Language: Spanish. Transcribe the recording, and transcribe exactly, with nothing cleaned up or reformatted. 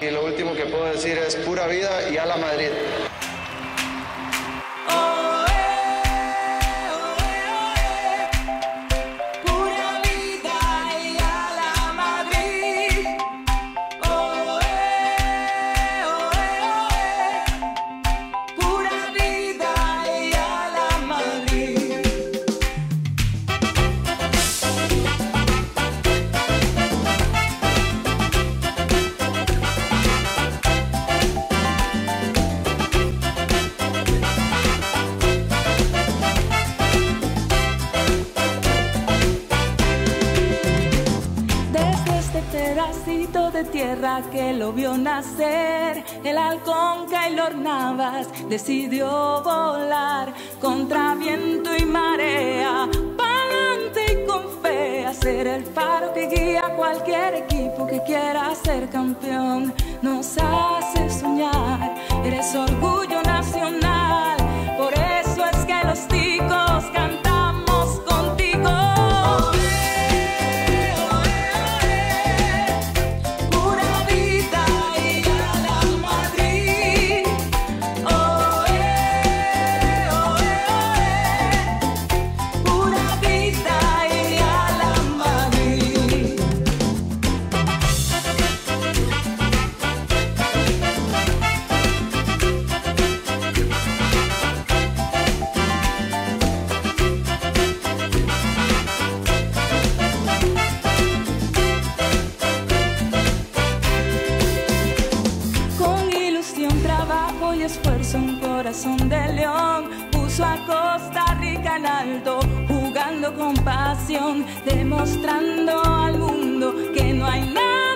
Y lo último que puedo decir es pura vida y a la Madrid. Pedacito de tierra que lo vio nacer, el halcón Keylor Navas decidió volar contra viento y marea, pa'lante y con fe, a ser el faro que guía a cualquier equipo que quiera ser campeón. Nos hace soñar, eres orgullo nacional, por eso es que los ticos cantamos contigo. Trabajo y esfuerzo, un corazón de león puso a Costa Rica en alto, jugando con pasión, demostrando al mundo que no hay nada